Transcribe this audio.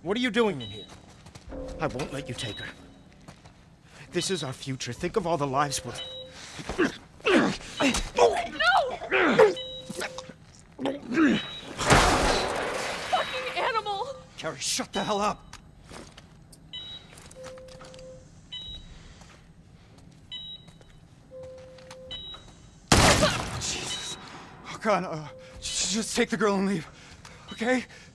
What are you doing in here? I won't let you take her. This is our future. Think of all the lives we'll... No! Fucking animal! Carrie, shut the hell up! Jesus. Oh, God, just take the girl and leave, okay?